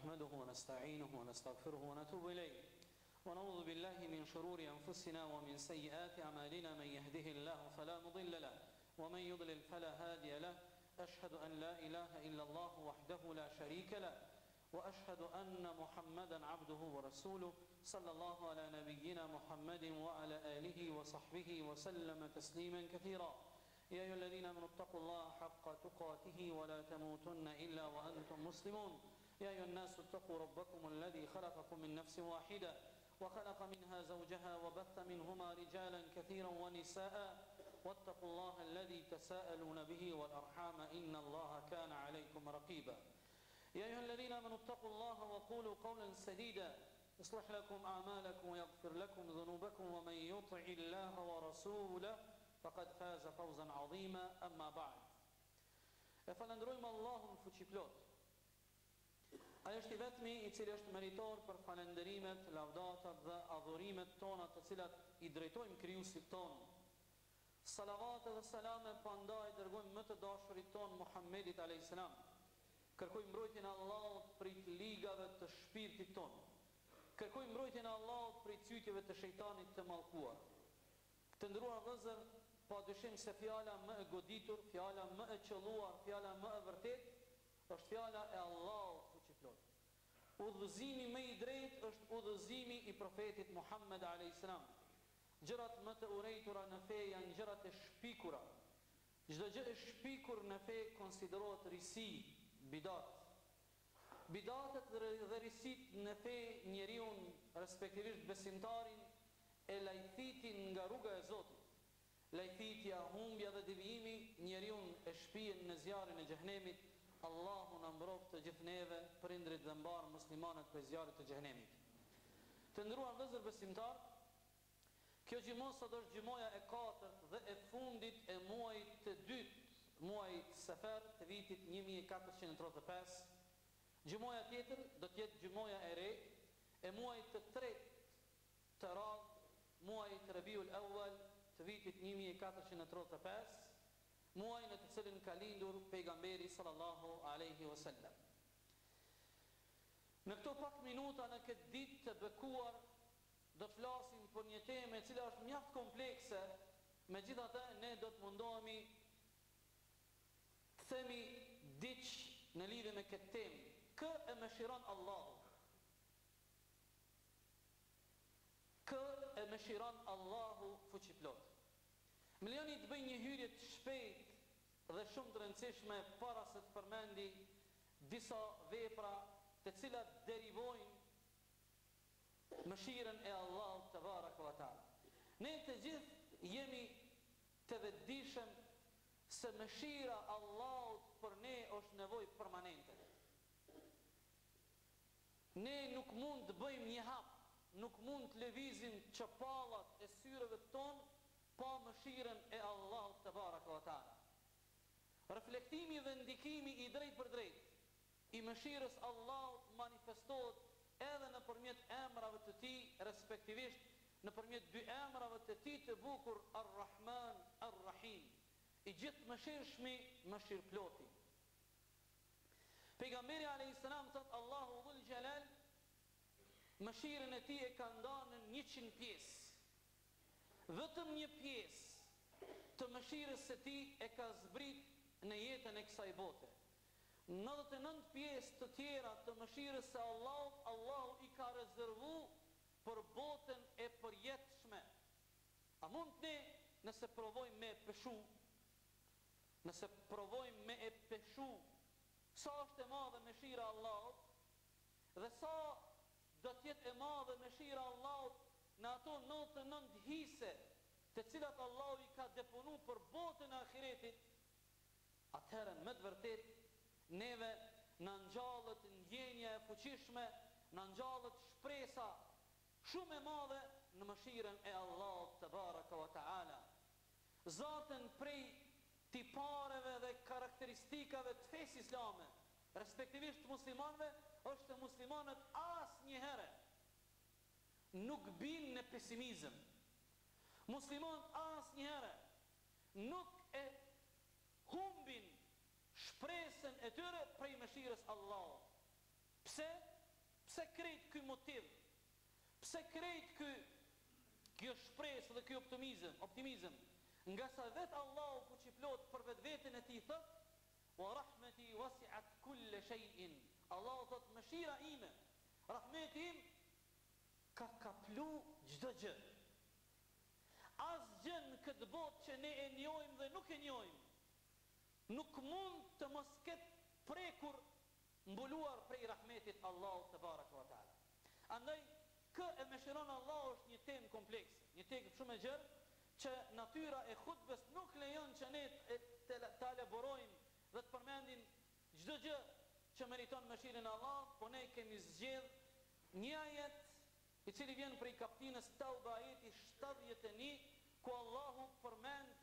نحمده ونستعينه ونستغفره ونتوب إليه ونعوذ بالله من شرور أنفسنا ومن سيئات أعمالنا من يهده الله فلا مضل له ومن يضلل فلا هادي له أشهد أن لا إله إلا الله وحده لا شريك له وأشهد أن محمدا عبده ورسوله صلى الله على نبينا محمد وعلى آله وصحبه وسلم تسليما كثيرا يا أيها الذين آمنوا اتقوا الله حق تقاته ولا تموتن إلا وأنتم مسلمون يا أيها الناس اتقوا ربكم الذي خلقكم من نفس واحدة وخلق منها زوجها وبث منهما رجالا كثيرا ونساء واتقوا الله الذي تساءلون به والأرحام إن الله كان عليكم رقيبا يا أيها الذين آمنوا اتقوا الله وقولوا قولا سديدا يصلح لكم أعمالكم ويغفر لكم ذنوبكم ومن يطع الله ورسوله فقد فاز فوزا عظيما أما بعد فلندrojmë Allahun fuqiplot. Ai është I vetmi I cili është meritor për falenderimet, lavdatat dhe adhurimet tona të cilat I drejtojmë krijuesit ton. Salavat dhe selame pandaj dërgojmë më të dashurit ton Muhammedit alayhis salam. Kërkojmë mbrojtjen e Allahut prej ligave të shpirtit ton. Kërkojmë mbrojtjen e Allahut prej cytjeve të shejtanit të mallkuar. Të nderuar vëllezër, padyshim se fjala më e goditur, fjala më e qelluar, fjala më e vërtet është fjala e Allahut fuqiplot. Udhëzimi më I drejtë është udhëzimi I profetit Muhammed alayhis salam. Gjërat më të urrejtura në fe janë gjërat e shpikura. Çdo gjë e shpikur në fe konsiderohet risi, bidat. Bidatet dhe risit në fe njeriu, respektivisht besimtarin, e lajthitin nga rruga e Zotit. Lajthitja, humbja dhe devijimi njeriu e shpihen në zjarrin e xhehenemit. Allahu na mbrojtë të gjithë neve, prindrit dhe mbar muslimanët prej zjarrit të xhehenemit. Të nderuar vëllezër besimtar, kjo gjymon sot është gjymoja e katërt dhe e fundit e muajit të dytë, muajit Safar të vitit 1435. Gjymoja tjetër do të jetë gjymoja e re e muajit të tretë të radhë, muajit Rabiul Awwal të vitit 1435, muaj në të cilin ka lindur pejgamberi sallallahu alaihi wasallam. Në këto pak minuta në këtë ditë të bekuar do të flasim për një temë e cila është mjaft komplekse, megjithatë ne do të mundohemi të themi diç në lidhje me këtë temë. Kë e mëshiron Allahu? Kë e mëshiron Allahu fuqiplot? Milioni të bëjnë një hyrje të shpejt dhe shumë të rëndësishme para se të përmendi disa vepra të cilat derivojnë mëshirën e Allahut te baraka wa taala. Ne të gjithë jemi të vetëdijshëm se mëshira e Allahut për ne është nevojë permanente. Ne nuk mund të bëjmë një hap, nuk mund të lëvizim çapallat e syreve tonë pa mëshirën e Allahut te baraka wa taala. Reflektimi dhe ndikimi I drejt për drejt I mëshirës Allahut manifestohet edhe nëpërmjet emrave të Tij, respektivisht nëpërmjet dy emrave të Tij të bukur Ar-Rahman, Ar-Rahim, I gjithë mëshirshmi, mëshirploti. Pejgamberi alayhis salam thot Allahu dhul jalal mëshirën e Tij e ka ndarë në 100 pjesë. Vetëm një pjesë të mëshirës së Tij e ka zbrit në jetën e kësaj bote. 99 pjesë të tjera të mëshirës së Allahut, Allahu I ka rezervu për botën e përjetshme. A mund ne nëse provojmë me peshu, nëse provojmë me e peshu sa është e madhe mëshira e Allahut dhe sa do të jetë e madhe mëshira e Allahut në ato 99 hise të cilat Allahu I ka deponu për botën e ahiretit, atëherë me të vërtet neve në ngjallët ndjenja e fuqishme, në ngjallët shpresa shumë e madhe në mëshirën e Allahut te baraka wa taala. Zaten prej tipareve dhe karakteristikave të fesë islame, respektivisht muslimanëve, është se muslimanët asnjëherë nuk bin në pesimizëm. Muslimanët asnjëherë nuk e humbin shpresën e tyre prej mëshirës Allahut. Pse? Pse krejt ky motiv? Pse krejt kjo shpresë dhe ky optimizëm? Nga sa vetë Allahu ku që plot për vetveten e tij thot: "Wa rahmeti wasi'at kull shay'in." Allahu thot mëshira ime, rahmeti im ka kaplu çdo gjë. Asgjë në këtë botë që ne e njohim dhe nuk e njohim nuk mund të mos ketë prekur mbuluar prej rahmetit Allahu te baraka wa taala. Andaj kë e mëshiron Allahu është një temë komplekse, një temë shumë e gjerë që natyra e hutbes nuk lejon që ne të elaborojmë dhe të përmendim çdo gjë që meriton mëshirën e Allahut, po ne kemi zgjedh një ajet i cili vjen prej kapitulit Tauba, ajeti 71, ku Allahu përmend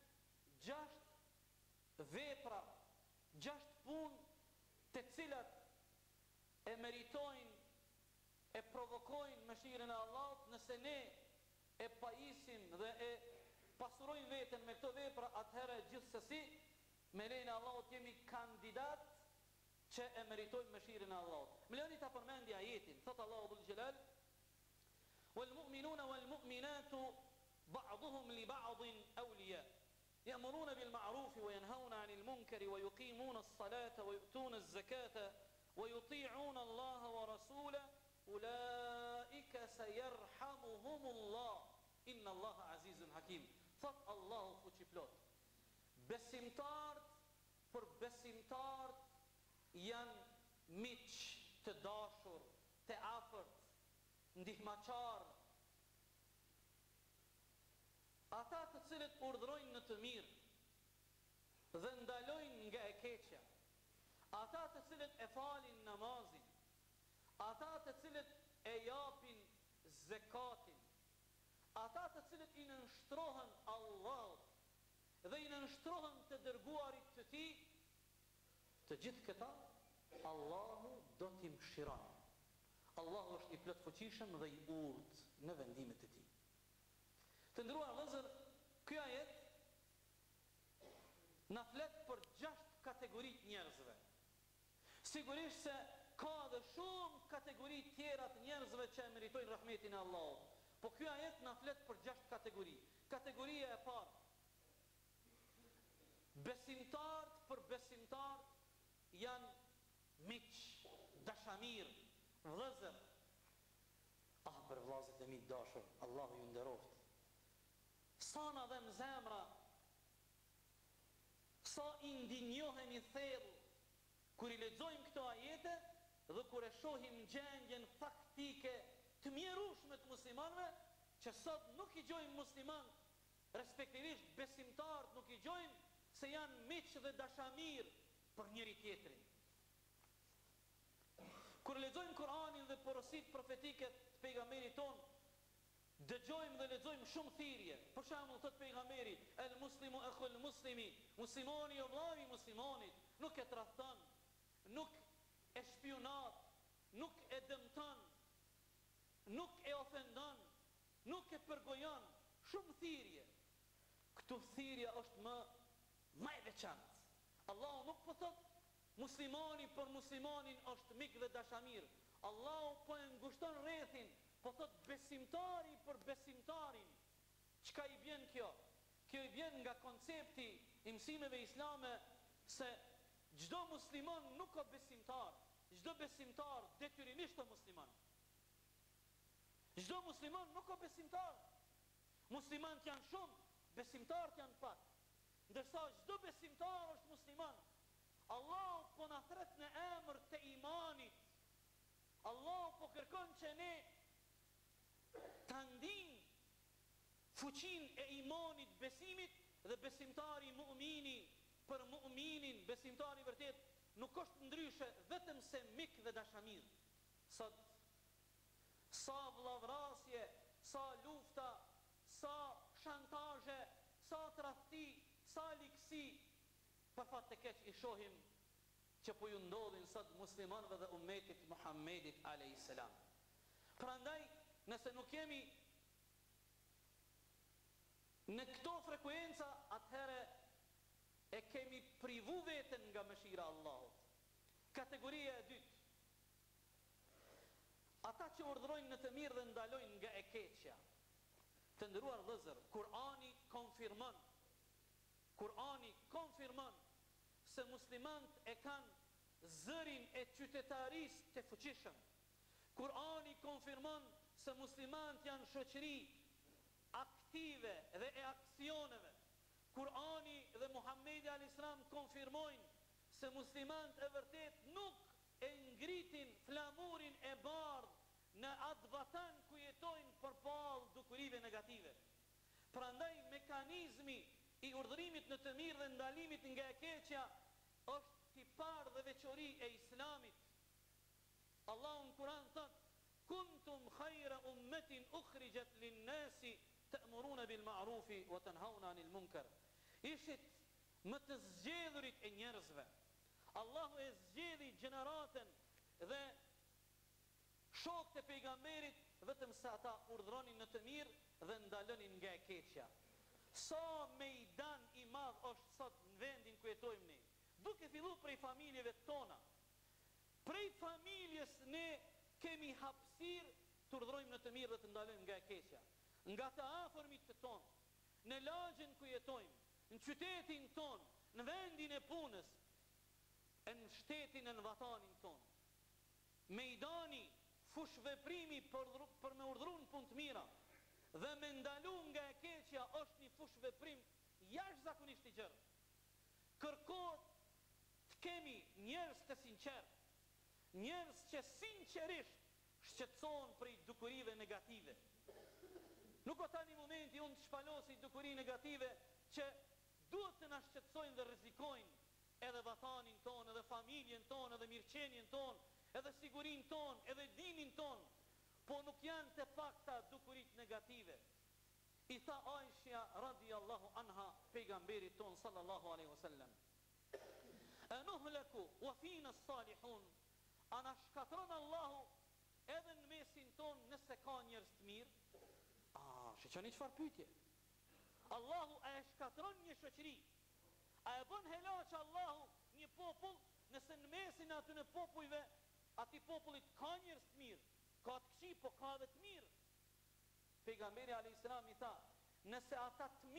6 vepra, 6 punë të cilat e meritojnë, e provokojnë mëshirën e Allahut. Nëse ne e pajisim dhe e pasurojmë veten me këto vepra, atëherë gjithsesi me lejen e Allahut jemi kandidat që e meritojmë mëshirën e Allahut. Më lejoni ta përmendja ajetin. Thot Allahu dhul Jalal: "Wal-mu'minuna wal-mu'minatu ba'duhum li ba'din awliya ya'muruna bil ma'ruf wa yanhauna 'anil munkari wa yuqimuna as-salata wa yu'tuna az-zakata wa yuti'una Allaha wa rasulahu ulaika sayarhamuhumullah inna Allaha azizun hakim." Thot Allahu fuqiplot, besimtarët për besimtarët janë miq të dashur, të afërt, ndihmaçar. Ata të cilët urdhrojnë në të mirë dhe ndalojnë nga e keqja, ata të cilët e falin namazin, ata të cilët e japin zekatin, ata të cilët i nënshtrohen Allahut dhe i nënshtrohen të dërguarit të tij, të gjithë këta Allahu do t'i mëshiron. Allahu është i plot fuqishëm dhe i urtë në vendimet e tij. Të nderuar vëllezër, ky ajet na flet për 6 kategori të njerëzve. Sigurisht se ka dhe shumë kategori tjera të njerëzve që e meritojnë rahmetin e Allahut, po ky ajet na flet për 6 kategori. Kategoria e parë: besimtarët për besimtarët janë miq, dashamir, vëllezër. Për vllazët e mi të dashur, Allahu ju nderoft. Sa na dhe në zemra, sa i ndinjohemi thellë kur i lexojmë këto ajete dhe kur e shohim gjendjen faktike të mjerueshme të muslimanëve, që sot nuk i gjojmë musliman, respektivisht besimtarët nuk i gjojmë se janë miq dhe dashamir për njëri tjetrin. Kur lexojmë Kur'anin dhe porositë profetike të pejgamberit ton, dëgjojmë dhe lexojmë shumë thirrje. Për shembull, thot pejgamberi: "El muslimu akhul muslimi", muslimani o vllai i muslimanit, nuk e tradhton, nuk e shpionat, nuk e dëmton, nuk e ofendon, nuk e përgojon. Shumë thirrje. Këtu thirrja është më e veçantë. Allahu nuk po thot muslimani për muslimanin është mik dhe dashamir. Allahu po e ngushton rrethin, po thot besimtari për besimtarin. Çka i bjen kjo? Kjo i bjen nga koncepti i mësimeve islame se çdo musliman nuk ka besimtar. Çdo besimtar detyrimisht është musliman. Çdo musliman nuk ka besimtar. Muslimanët janë shumë, besimtarët janë pak. Ndërsa çdo besimtar është musliman. Allahu po na thret në emër të imanit. Allahu po kërkon që ne ta ndijmë fuqinë e imanit, besimit, dhe besimtari mu'mini për mu'minin, besimtari vërtet nuk është ndryshe vetëm se mik dhe dashamir. Sot sa vllavrasje, sa lufta, sa shantazhe, sa tradhti, sa ligësi, për fat të keq i shohim që po ju ndodhin sot muslimanëve dhe ummetit Muhammedit alayhis salam. Prandaj, nëse nuk jemi në këto frekuenca, atëherë e kemi privu veten nga mëshira e Allahut. Kategoria e dytë: ata që urdhrojnë në të mirë dhe ndalojnë nga e keqja. Të nderuar vëllezër, Kurani konfirmon se muslimanët e kanë zërin e qytetarisë të fuqishëm. Kurani konfirmon se muslimanët janë shoqëri aktive dhe e aksioneve. Kurani dhe Muhamedi alayhis salam konfirmojnë se muslimanët e vërtet nuk e ngritin flamurin e bardhë në atë vatan ku jetojnë përballë dukurive negative. Prandaj mekanizmi i urdhërimit në të mirë dhe ndalimit nga e keqja është tipar dhe veçori e Islamit. Allahu në Kur'an thot: "Kuntum khayra ummatin ukhrijat lin-nasi ta'muruna bil ma'rufi wa tanhauna 'anil munkar." Ishit më të zgjedhurit e njerëzve. Allahu e zgjedhi gjeneratën dhe shokët e pejgamberit vetëm se ata urdhronin në të mirë dhe ndalonin nga e keqja. Sa mejdan i madh është sot në vendin ku jetojmë ne. Duke fillu prej familjeve tona. Prej familjes ne kemi hapësirë të urdhrojmë në të mirë dhe të ndalojmë nga e keqja. Nga të afërmit të tonë, në lagjën ku jetojmë, në qytetin tonë, në vendin e punës, në shtetin e në vatanin tonë. Mejdani, fush veprimi për me urdhru në punë të mira dhe me ndalu nga e keqja është një fush veprim jashtëzakonisht i gjerë. Kërkohet të kemi njerëz të sinqert, njerëz që sinqerisht shqetësohen prej dukurive negative. Nuk o tani momenti unë të shpalosi dukuri negative që duhet të na shqetësojnë dhe rrezikojnë edhe vatanin tonë, edhe familjen tonë, edhe mirëqenien tonë, edhe sigurin tonë, edhe dinin tonë, po nuk janë të pakta dukurit negative. I tha Aisha radiallahu anha pejgamberit tonë sallallahu alaihi wasallam: "Anuhlaku wa fina salihun." A na shkatron Allahu edhe në mesin tonë nëse ka njerëz të mirë? Shqeni çfarë pyetje? Allahu a e shkatron një shoqëri? A e bën helaq Allahu një popull nëse në mesin aty në popujve ati popullit ka njerëz të mirë, ka të këqij, po ka dhe të mirë? Pejgamberi alayhis salam i tha: nëse ata të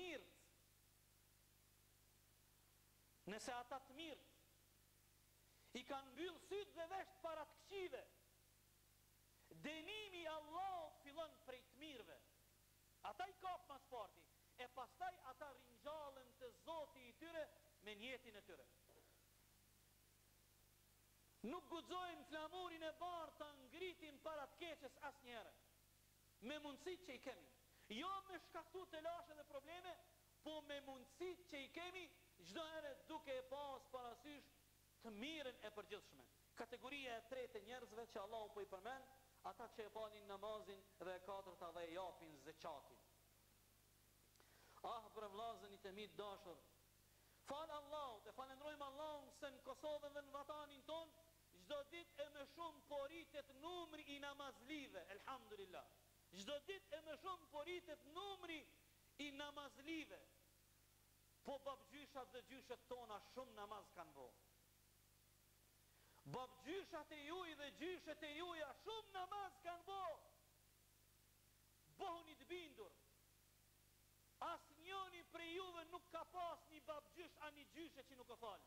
mirët i kanë mbyll syt dhe vesht para të këqive, dënimi i Allahut fillon prej të mirëve. Ata i kap mas parti, e pastaj ata ringjallën të Zoti i tyre me njetin e tyre. Nuk guxojnë flamurin e bardhë ta ngritin para të keqes asnjëherë, me mundësitë që i kemi. Jo me shkaktu të lashe dhe probleme, po me mundësitë që i kemi çdo herë duke e pas parasysh të mirën e përgjithshme. Kategoria e tretë e njerëzve që Allahu po i përmend, ata që e falin namazin dhe e katërta dhe e japin zeqatin. Për vllazën i të mi të dashur, falë Allahut, e falenderojmë Allahun se në Kosovë dhe në vatanin ton çdo ditë e më shumë po rritet numri i namazlive, elhamdulillah. Çdo ditë e më shumë po rritet numri i namazlive. Po babgjyshat dhe gjyshet tona shumë namaz kanë bo. Babgjyshat e juj dhe gjyshet e juja shumë namaz kanë bo. Bohuni të bindur. Asnjëri prej juve nuk ka pas një babgjysh a një gjyshe që nuk e falë.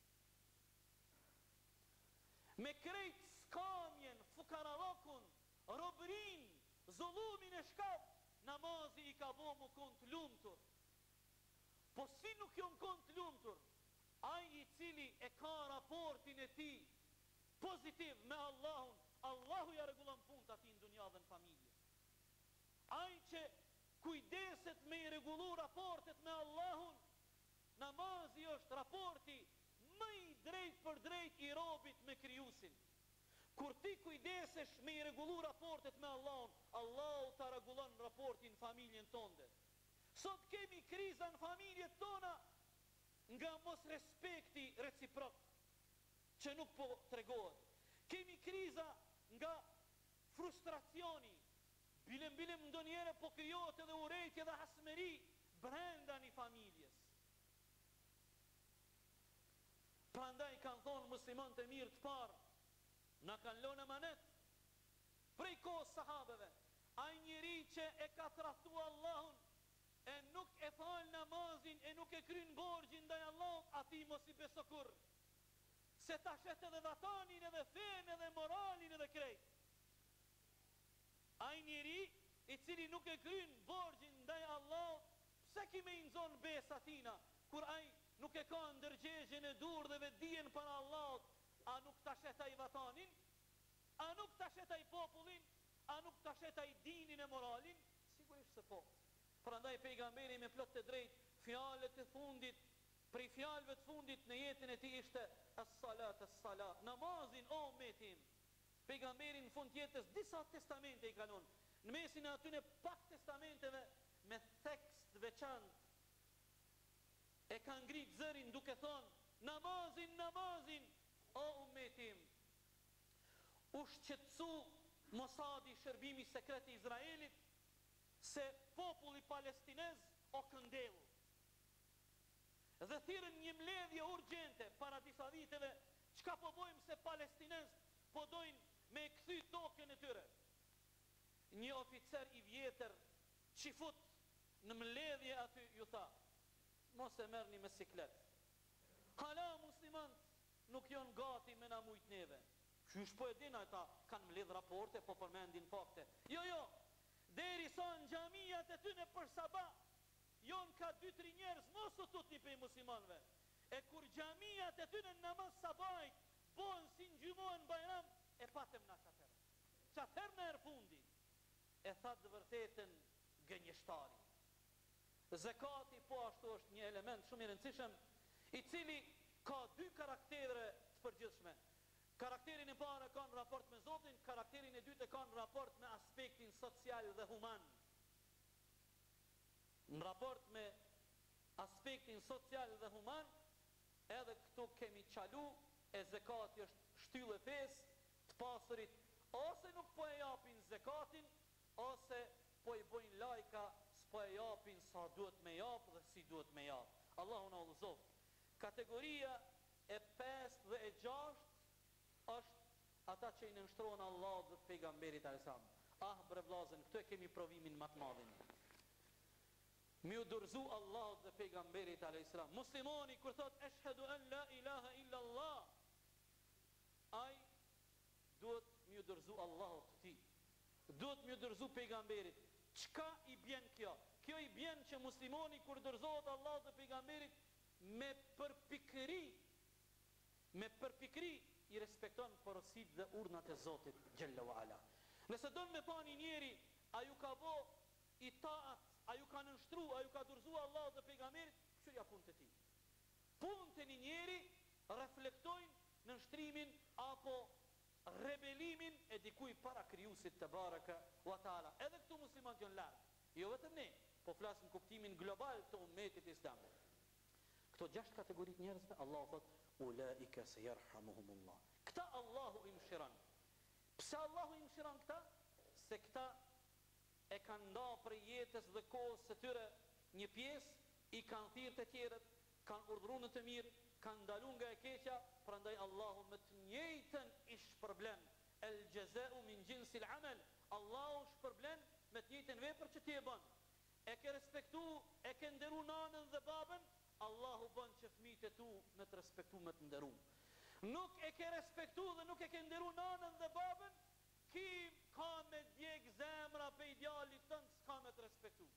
Me krejt skamjen, fukarallokun, robrin, zullumin e shkap, namazi i ka bo mu kon të lumtur. Po si nuk jo në kon të lumtur? Ai i cili e ka raportin e ti pozitiv me Allahun, Allahu ja rregullon punët ati në dunja dhe në familje. Ai që kujdeset me i rregullu raportet me Allahun, namazi është raporti më i drejt për drejt i robit me krijuesin. Kur ti kujdesesh me i rregullu raportet me Allahun, Allahu ta rregullon raportin familjen tënde. Sot kemi kriza në familjet tona nga mos respekti reciprok që nuk po tregohet. Kemi kriza nga frustracioni. Bilem ndonjëherë po krijohet edhe urrejtje dhe hasmeri brenda një familjes. Prandaj kanë thonë muslimanët e mirë të parë, na kanë lënë amanet prej kohës sahabeve, ai njeri që e ka tradhtu Allahun e nuk e fal namazin e nuk e kryen borxhin ndaj Allahut, ati mos i beso kurr. Se ta shet edhe vatanin edhe fen edhe moralin edhe krejt. Ai njeri i cili nuk e kryen borxhin ndaj Allahut, pse ki me i nxon besa tina, kur ai nuk e ka ndërgjegjen e dur dhe vetdijen para Allahut, a nuk ta shet ai vatanin? A nuk ta shet ai popullin? A nuk ta shet ai dinin e moralin? Sigurisht se po. Prandaj pejgamberi me plot të drejt, fjalët e fundit, prej fjalëve të fundit në jetën e tij ishte as-salat as-salat, namazin o ummetim. Pejgamberi në fund jetës disa testamente i kalon. Në mesin e atyre pak testamenteve me tekst veçantë e ka ngrit zërin duke thonë namazin, namazin o ummetim. U shqetësu Mosadi, shërbimi sekret i Izraelit, se populli palestinez o këndelu. Dhe thirën një mbledhje urgjente para disa viteve, çka po bojmë se palestinez po dojnë me kthy tokën e tyre. Një oficer i vjetër që fut në mbledhje aty ju tha, mos e merrni me siklet. Hala muslimant nuk janë gati me na mujt neve. Qysh po e din ata kanë mbledh raporte, po përmendin fakte. Jo, deri sa në xhamijat e tyne për sabah, jon ka 2-3 njerëz mos u tutni pe muslimanëve. E kur xhamijat e tyne në namaz sabahit bën si në gjumon bajram, e patëm na çatër. Çatër në herë fundi. E tha të vërtetën gënjeshtari. Zekati po ashtu është një element shumë i rëndësishëm, i cili ka 2 karaktere të përgjithshme. Karakterin e parë ka në raport me Zotin, karakterin e dytë ka në raport me aspektin social dhe human. Në raport me aspektin social dhe human, edhe këtu kemi qalu, e zekati është shtyllë e fesë, të pasurit, ose nuk po e japin zekatin, ose po i bojnë lajka, s'po e japin sa duhet me japë dhe si duhet me japë. Allahu na udhëzoft. Kategoria e 5 dhe e 6 është ata që i nënshtrohen Allahut dhe pejgamberit alayhisalam. Bre vllazën, këtu e kemi provimin më të madhin. Mi u dorëzu Allahut dhe pejgamberit alayhisalam. Muslimani kur thot ashhadu an la ilaha illa Allah, ai duhet mi u dorëzu Allahut të tij. Duhet mi u dorëzu pejgamberit. Çka i bjen kjo? Kjo i bjen që muslimani kur dorëzohet Allahut dhe pejgamberit me përpikri i respekton porosit dhe urdhnat e Zotit Gjelle wa Ala. Nëse don me pa një njeri, a ju ka bo i taat, a ju ka nënshtru, a ju ka dorëzu Allahut dhe pejgamberit, këshirja punët e tij. Punët e një njeri reflektojnë nënshtrimin apo rebelimin e dikuj para krijuesit te baraka wa taala. Edhe këtu muslimanët janë larg. Jo vetëm ne, po flasim kuptimin global të ummetit islam. Këto 6 kategoritë njerëzve, Allahu thot ulaika sayarhamuhumullah. Këta Allahu i mëshiron. Pse Allahu i mëshiron këta? Se këta e kanë nda për jetës dhe kohës së tyre një pjesë, i kanë thirrë të tjerët, kanë urdhëruar në të mirë, kanë ndaluar nga e keqja, prandaj Allahu me të njëjtën i shpërblen. El jazau min jinsil amal. Allahu shpërblen me të njëjtën vepër që ti e bën. E ke respektu, e ke nderu nanën dhe babën, Allahu bën që fëmijët e tu me të respektu, me të nderu. Nuk e ke respektu dhe nuk e ke nderu nanën dhe babën, ki ka me djeg zemra pe idealit tënd, s'ka me të respektu.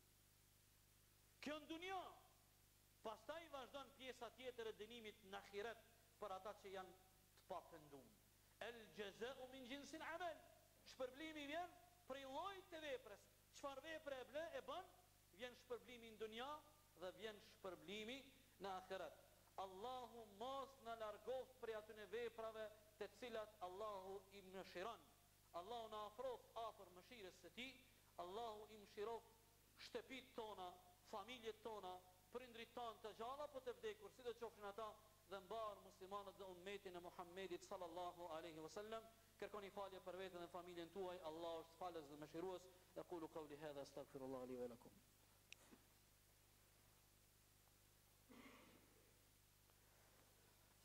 Kjo në dunja. Pastaj vazhdon pjesa tjetër e dënimit në ahiret për ata që janë të papëndum. El jazau min jinsil amal. Shpërblimi vjen prej llojit të veprës. Çfarë vepre e bën, vjen shpërblimi në dunja dhe vjen shpërblimi në ahiret. Allahu mos na largoft prej atyre veprave të cilat Allahu i mëshiron. Allahu na afroft afër mëshirës së tij. Allahu i mëshiroft shtëpitë tona, familjet tona, prindrit tanë të gjalla po të vdekur, si do qofshin ata, dhe mbar muslimanët dhe ummetin e Muhammedit sallallahu alaihi wasallam. Kërkoni falje për veten dhe familjen tuaj. Allah është falës dhe mëshirues. Aqulu qawli hadha astaghfirullah li wa lakum.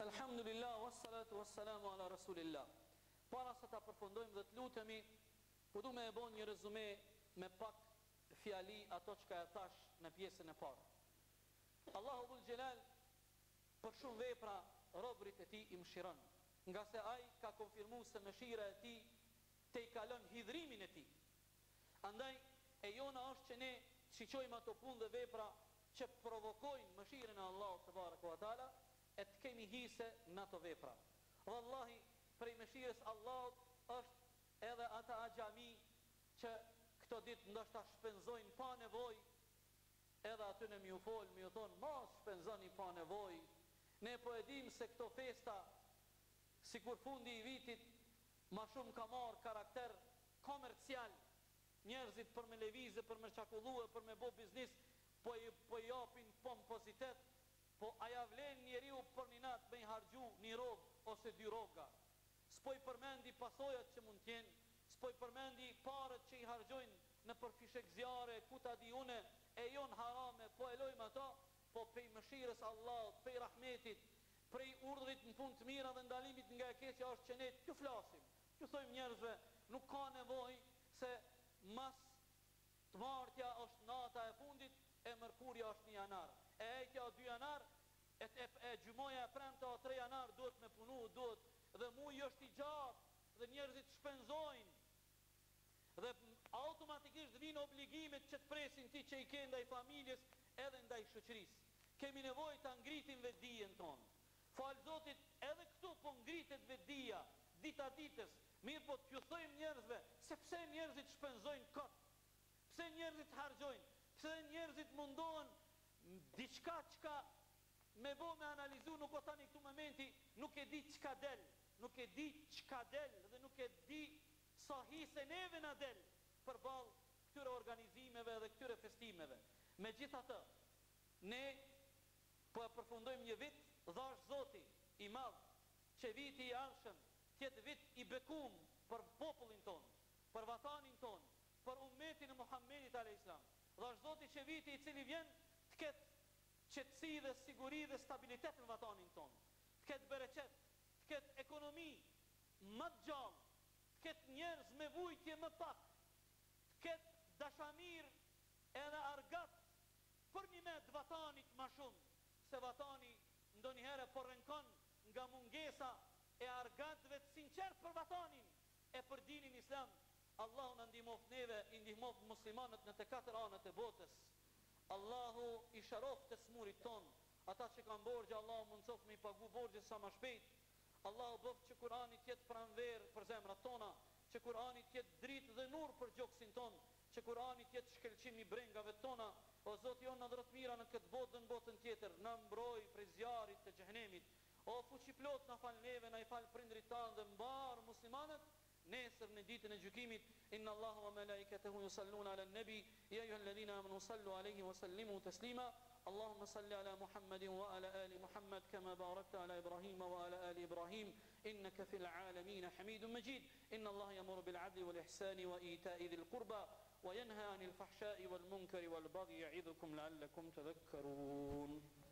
Alhamdulillah, wassalatu wassalamu ala rasulillah. Para se ta përfundojmë dhe të lutemi Po du me e bon një rezume me pak fjali ato që ka e thash në pjesën e parë. Allahu dhul Gjelal për shumë vepra robrit e ti i mshiron, nga se ai ka konfirmu se mëshira e ti te i kalon hidhrimin e ti. Andaj e jona është që ne shiqojmë ato punë dhe vepra që provokojnë mëshirën e Allahut te barekuhu ve teala, e të kemi hise në ato vepra. Wallahi, prej mëshirës Allahut është edhe ata xhami që këto ditë ndoshta shpenzojnë pa nevojë, edhe aty në mju fol, mju thonë, mos shpenzoni pa nevojë. Ne po e dim se këto festa, si kur fundi i vitit, ma shumë ka marrë karakter komercial. Njerëzit për me levizë, për me çakulluë, për me bo biznis, po japin pompozitet, po aja vlen njeriu për një natë me i hargju një rogë ose dy roga. S'po i përmendi pasojat që mund t'jenë, s'po i përmendi parët që i hargjojnë në përfishek zjare, ku ta di une, e jon harame, po e lojmë ato, po prej mëshirës Allahut, prej rahmetit, prej urdhrit në punë të mira dhe ndalimit nga e keqja është që ne t'ju flasim, t'ju thojmë njerëzve, nuk ka nevojë se mas të martja është nata e fundit, e mërkurja është 1 janar, e ejtja o 2 janar, e gjymoja e premta o 3 janar, duhet me punu, duhet, dhe muj është i gjatë, dhe njerëzit shpenzojnë, dhe automatikisht vinë obligimet që të presin ti që i ke ndaj familjes edhe ndaj shoqërisë. Kemi nevojë ta ngritim vetdijen tonë. Falë Zotit, edhe këtu po ngritet vetdija, dita ditës, mirë po t'ju thojmë njerëzve, se pse njerëzit shpenzojnë kot, pse njerëzit hargjojnë, pse njerëzit mundohen diçka çka me bo me analizu, nuk o tani këtu momenti, nuk e di çka del, nuk e di çka del dhe nuk e di sa hise neve na del përballë këtyre organizimeve dhe këtyre festimeve. Megjithatë, ne po e përfundojmë një vit, dhash Zoti i madh, që viti i ardhshëm tjetë vit i bekum për popullin ton, për vatanin ton, për ummetin e Muhammedit a.s. Dhash Zoti që viti i cili vjen të ketë qetësi dhe siguri dhe stabilitet në vatanin ton, të ketë bereqet, të ketë ekonomi më të gjallë, të ketë njerëz me vujtje më pak, të ketë dashamir edhe argat për një med vatanit ma shumë, se vatani ndonjëherë po rënkon nga mungesa e argatëve të sinqert për vatanin e për dinin islam. Allahu në ndihmoft neve, i ndihmoft muslimanët në të 4 anët e botës. Allahu i sharoft të smurit ton, ata që kanë borgje, Allahu mundsoft me i pagu borgje sa ma shpejt. Allahu bëft që Kurani tjetë pranver për zemrat tona, që Kurani tjetë dritë dhe nur për gjoksin ton, që Kurani tjetë shkelqim i brengave tona. O Zoti jonë në dhërët mira në këtë botë dhe në botën tjetër, në mbroj prej zjarit të xhehenemit. O fuqi plot në fal neve, në i fal prindrit tanë dhe mbarë muslimanët, nesër në ditën e gjykimit. Inna Allahu wa malaikatahu yusalluna ala nabi ya ayyuhalladhina amanu sallu alayhi wa sallimu taslima. Allahumma salli ala Muhammadin wa ala ali Muhammad kama barakta ala Ibrahim wa ala ali Ibrahim innaka fil alamin Hamidum Majid. Inna Allah ya'muru bil 'adli wal ihsani wa ita'i dhil qurba وينهى عن الفحشاء والمنكر والبغي يعظكم لعلكم تذكرون